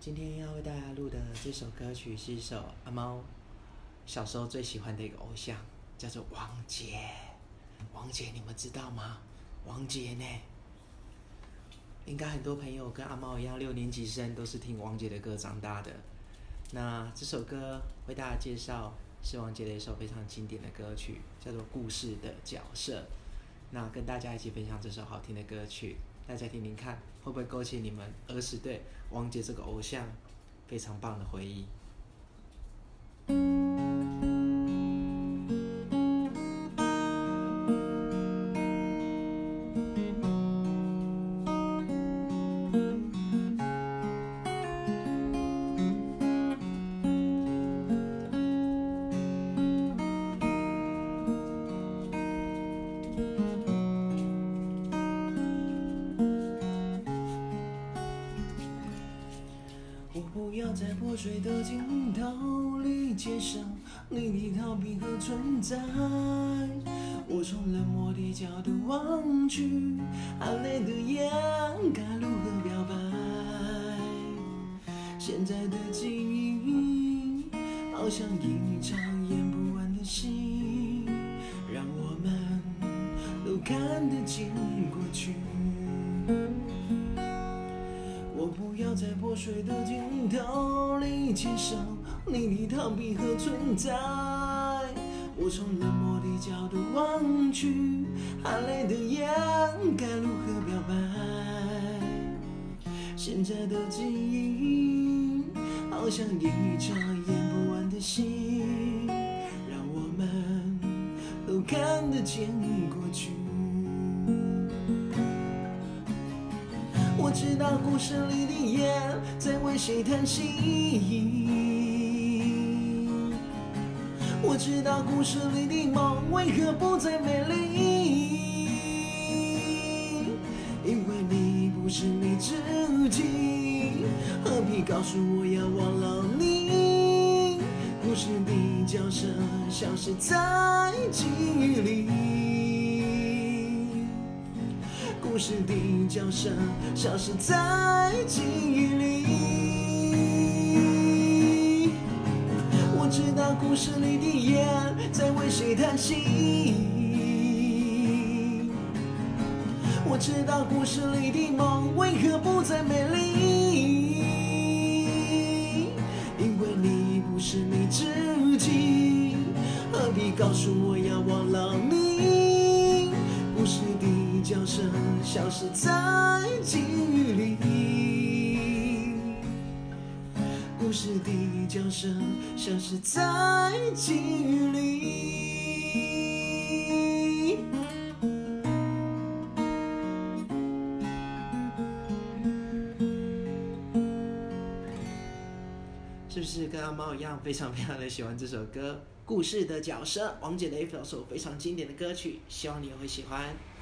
今天要为大家录的这首歌曲是一首阿猫小时候最喜欢的一个偶像，叫做王杰。王杰你们知道吗？王杰呢，应该很多朋友跟阿猫一样，6年级生都是听王杰的歌长大的。那这首歌为大家介绍是王杰的一首非常经典的歌曲，叫做《故事的角色》。那跟大家一起分享这首好听的歌曲，大家听听看，会不会勾起你们儿时对王杰这个偶像非常棒的回忆？ 我不要在破碎的镜头里接上你的逃避和存在，我从冷漠的角度望去，含泪的眼该如何表白？现在的记忆好像一场演不完的戏，让我们都看得见过去。我不要在破碎的镜头里接受你的逃避和存在，我从冷漠的角度望去，含泪的眼该如何表白？现在的记忆好像一场演不完的戏，让我们都看得见过去。我知道故事里的眼在为谁叹息，我知道故事里的梦为何不再美丽，因为你不是你自己，何必告诉我要忘了你？故事的角色消失在记忆里，故事的角色消失在记忆里。我知道故事里的眼在为谁叹息，我知道故事里的梦为何不再美丽，因为你不是你自己，何必告诉我要忘了你？故事的角色消失在记忆里，故事的角色消失在记忆里。 是不是跟阿猫一样非常的喜欢这首歌《故事的角色》？王杰的一首非常经典的歌曲，希望你也会喜欢。